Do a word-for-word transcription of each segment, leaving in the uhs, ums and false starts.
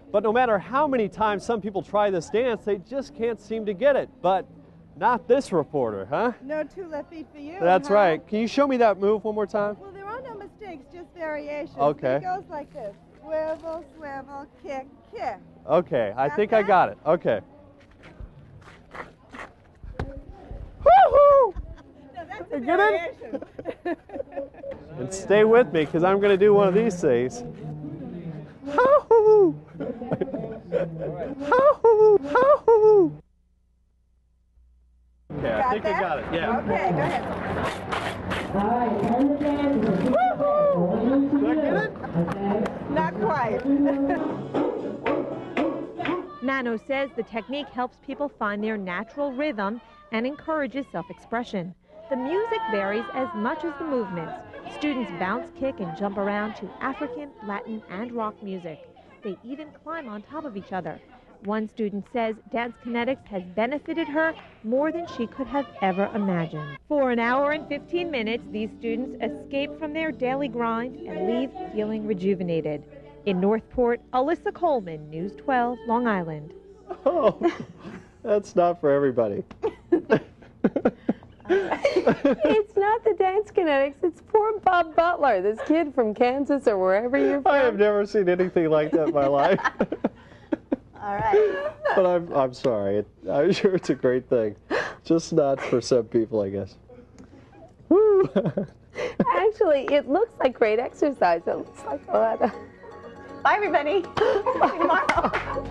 But no matter how many times some people try this dance, they just can't seem to get it. But not this reporter, huh? No two left feet for you. That's huh? right. Can you show me that move one more time? Well, there are no mistakes, just variations. Okay. It goes like this. Swivel, swivel, kick, kick. Okay, I Got think that? I got it. Okay. Woo-hoo! No, that's a Get in. variation. And stay with me, because I'm going to do one of these things. Hoo-hoo! Hoo-hoo! Hoo-hoo! Okay, I Got think that? I got it. Yeah. Okay, go ahead. Did I get it? Not quite. Mano says the technique helps people find their natural rhythm and encourages self-expression. The music varies as much as the movements. Students bounce, kick, and jump around to African, Latin, and rock music. They even climb on top of each other. One student says dance kinetics has benefited her more than she could have ever imagined. For an hour and fifteen minutes, these students escape from their daily grind and leave feeling rejuvenated. In Northport, Alyssa Coleman, News twelve, Long Island. Oh, that's not for everybody. It's not the dance kinetics, it's poor Bob Butler, this kid from Kansas or wherever you're from. I have never seen anything like that in my life. All right. But I'm, I'm sorry. It, I'm sure it's a great thing. Just not for some people, I guess. Woo! Actually, it looks like great exercise. It looks like a lot of... Bye, everybody. See you tomorrow.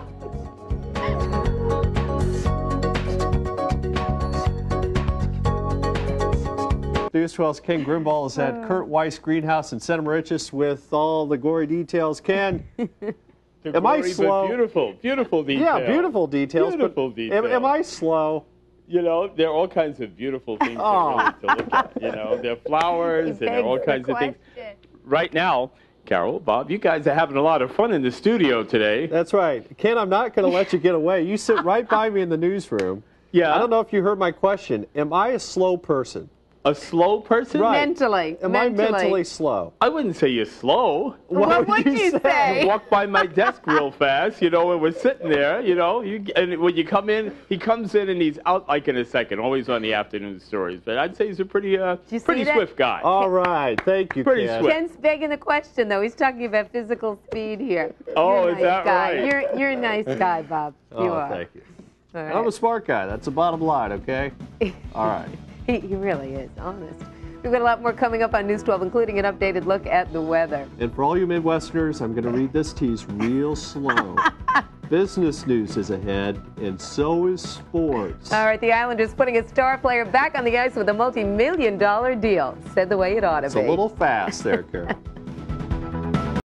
News twelve's Ken Grimball is at Kurt Weiss Greenhouse in Santa Mauritius with all the gory details. Ken, The am I glory, but slow? Beautiful, beautiful details. Yeah, beautiful details. Beautiful but details. Am, am I slow? You know, there are all kinds of beautiful things Oh. really to look at. You know, there are flowers and there are all kinds of things. Right now, Carol, Bob, you guys are having a lot of fun in the studio today. That's right. Ken, I'm not going to let you get away. You sit right by me in the newsroom. Yeah. I don't know if you heard my question. Am I a slow person? A slow person? Right. Mentally. Am mentally. I mentally slow? I wouldn't say you're slow. What would you say? You walk by my desk real fast, you know, and we're sitting there, you know, you, and when you come in, he comes in and he's out like in a second, always on the afternoon stories. But I'd say he's a pretty, uh, you pretty see that? swift guy. All right. Thank you, Pretty Ken. swift. Ken's begging the question, though. He's talking about physical speed here. Oh, You're a is nice that guy. right? You're, you're a nice guy, Bob. Oh, You are. thank you. All I'm a right. smart guy. That's the bottom line, okay? All right. He, he really is, honest. We've got a lot more coming up on News twelve, including an updated look at the weather. And for all you Midwesterners, I'm going to read this tease real slow. Business news is ahead, and so is sports. All right, the Islanders putting a star player back on the ice with a multi-million dollar deal. Said the way it ought to It's be. a little fast there, Carol.